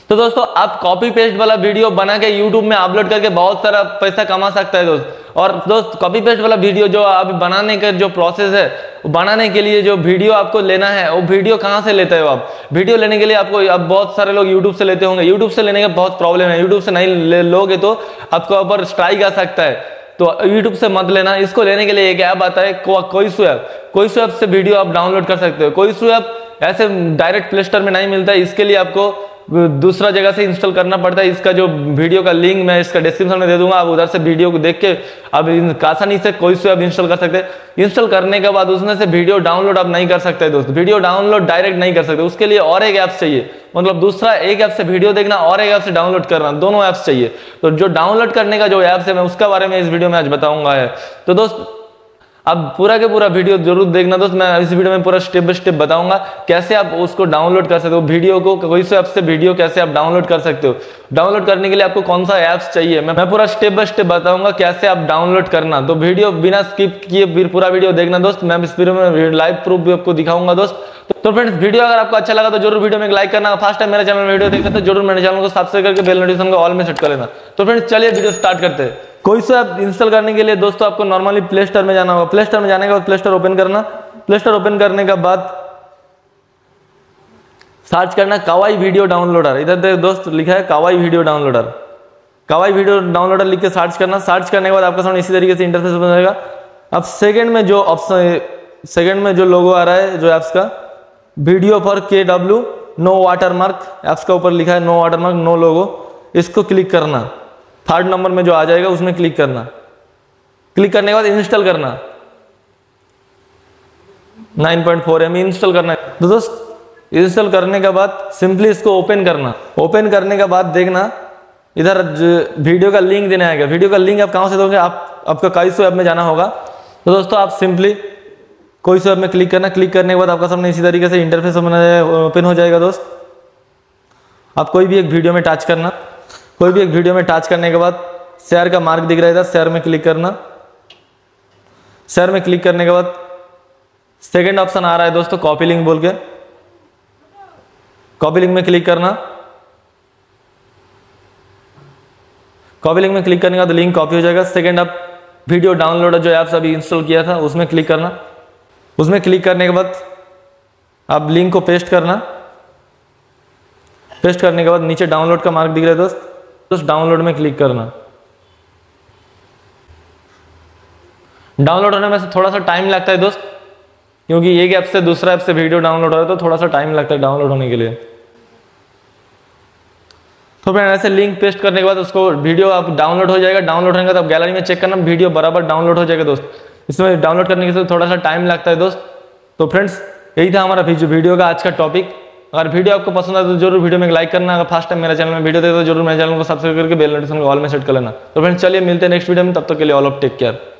तो दोस्तों आप कॉपी पेस्ट वाला वीडियो बना के यूट्यूब में अपलोड करके बहुत सारा पैसा कमा सकता है दोस्त। और दोस्त कॉपी पेस्ट वाला वीडियो जो अभी बनाने का जो प्रोसेस है, बनाने के लिए जो वीडियो आपको लेना है, वो वीडियो कहाँ से लेते हो आप? वीडियो लेने के लिए आपको, अब बहुत सारे लोग यूट्यूब से लेते होंगे। यूट्यूब से लेने का बहुत प्रॉब्लम है, यूट्यूब से नहीं लोगे तो आपको ऊपर स्ट्राइक आ सकता है, तो यूट्यूब से मत लेना। इसको लेने के लिए एक ऐप आता है कोई ऐप से वीडियो आप डाउनलोड कर सकते हो। कोई ऐप ऐसे डायरेक्ट प्ले स्टोर में नहीं मिलता है, इसके लिए आपको दूसरा जगह से इंस्टॉल करना पड़ता है। इसका जो वीडियो का लिंक मैं इसका डिस्क्रिप्शन में दे दूंगा, आप उधर से वीडियो को देख के अब आसानी से कोई से आप इंस्टॉल कर सकते हैं। इंस्टॉल करने के बाद उसमें से वीडियो डाउनलोड आप नहीं कर सकते दोस्त, वीडियो डाउनलोड डायरेक्ट नहीं कर सकते, उसके लिए और एक ऐप चाहिए। मतलब दूसरा एक ऐप से वीडियो देखना और एक ऐप से डाउनलोड करना, दोनों ऐप्स चाहिए। तो जो डाउनलोड करने का जो ऐप्स है मैं उसका बारे में इस वीडियो में आज बताऊंगा है। तो दोस्त अब पूरा के पूरा वीडियो जरूर देखना दोस्त, मैं इस वीडियो में पूरा स्टेप बाय स्टेप बताऊंगा कैसे आप उसको डाउनलोड कर सकते हो, वीडियो को कोई से ऐप से वीडियो कैसे आप डाउनलोड कर सकते हो। डाउनलोड करने के लिए आपको कौन सा ऐप्स चाहिए मैं पूरा स्टेप बाय स्टेप बताऊंगा कैसे आप डाउनलोड करना। तो वीडियो बिना स्किप किए पूरा वीडियो देखना दोस्त, मैं इस वीडियो में लाइव प्रूफ भी आपको दिखाऊंगा दोस्त। तो फ्रेंड्स वीडियो अगर आपको अच्छा लगा तो जरूर वीडियो में एक लाइक करना। फर्स्ट टाइम मेरे चैनल में वीडियो देखते तो जरूर मेरे चैनल को सब्सक्राइब करके बेल नोटिफिकेशन को ऑल में सेट कर लेना। तो फ्रेंड्स चलिए वीडियो स्टार्ट करते हैं। कोई सा ऐप इंस्टॉल करने के लिए दोस्तों आपको नॉर्मली प्ले स्टोर में जाना होगा। प्ले स्टोर में जाने के बाद प्ले स्टोर ओपन करना। प्ले स्टोर ओपन करने के बाद सर्च करना कावाई वीडियो डाउनलोडर। इधर देख दोस्त लिखा है kawaii video downloader. Kawaii video downloader लिख के सर्च करना। सर्च करने के बाद आपका सामने इसी तरीके से इंटरफेस बन जाएगा। अब सेकंड में जो ऑप्शन, सेकंड में जो लोगो आ रहा है जो ऐप्स का, video for KW no watermark, apps का ऊपर लिखा है नो वाटरमार्क नो लोगो, इसको क्लिक करना। थर्ड नंबर में जो आ जाएगा उसमें क्लिक करना। क्लिक करने के बाद इंस्टॉल करना, 9.4 MB इंस्टॉल करना है। तो दोस्त इंस्टॉल करने के बाद सिंपली इसको ओपन करना। ओपन करने के बाद देखना इधर वीडियो का लिंक देना है। वीडियो का लिंक आप कहां से दोगे? आपका काइसो ऐप में जाना होगा। तो दोस्तों आप सिंपली कोई से ऐप में क्लिक करना। क्लिक करने के बाद आपका सामने इसी तरीके से इंटरफेस ओपन हो जाएगा दोस्त। आप कोई भी एक वीडियो में टच करना। कोई भी एक वीडियो में टच करने के बाद शेयर का मार्क दिख रहा है इधर, शेयर में क्लिक करना। शेयर में क्लिक करने के बाद सेकंड ऑप्शन आ रहा है दोस्तों कॉपी लिंक बोल के, कॉपी लिंक में क्लिक करना। कॉपी लिंक में क्लिक करने के बाद लिंक कॉपी हो जाएगा। सेकंड आप वीडियो डाउनलोडर जो ऐप्स अभी इंस्टॉल किया था उसमें क्लिक करना। उसमें क्लिक करने के बाद आप लिंक को पेस्ट करना। पेस्ट करने के बाद नीचे डाउनलोड का मार्क दिख रहा है दोस्त, डाउनलोड में क्लिक करना। डाउनलोड होने में से थोड़ा सा टाइम लगता है दोस्त, क्योंकि एक ऐप से दूसरा ऐप से वीडियो डाउनलोड हो रहा है तो थोड़ा सा टाइम लगता है डाउनलोड होने के लिए। तो फिर ऐसे लिंक पेस्ट करने के बाद उसको वीडियो आप डाउनलोड हो जाएगा। डाउनलोड होने के बाद आप गैलरी में चेक करना, वीडियो बराबर डाउनलोड हो जाएगा दोस्त। इसमें डाउनलोड करने के थोड़ा सा टाइम लगता है दोस्त। तो फ्रेंड्स यही था हमारा वीडियो का आज का टॉपिक। अगर वीडियो आपको पसंद आए तो जरूर वीडियो में एक लाइक करना। अगर फर्स्ट टाइम मेरे चैनल में वीडियो देखते हो तो जरूर मेरे चैनल को सब्सक्राइब करके बेल नोटिफिकेशन को ऑल में सेट कर लेना। तो फ्रेंड्स चलिए मिलते हैं नेक्स्ट वीडियो में, तब तक के लिए ऑल ऑफ टेक केयर।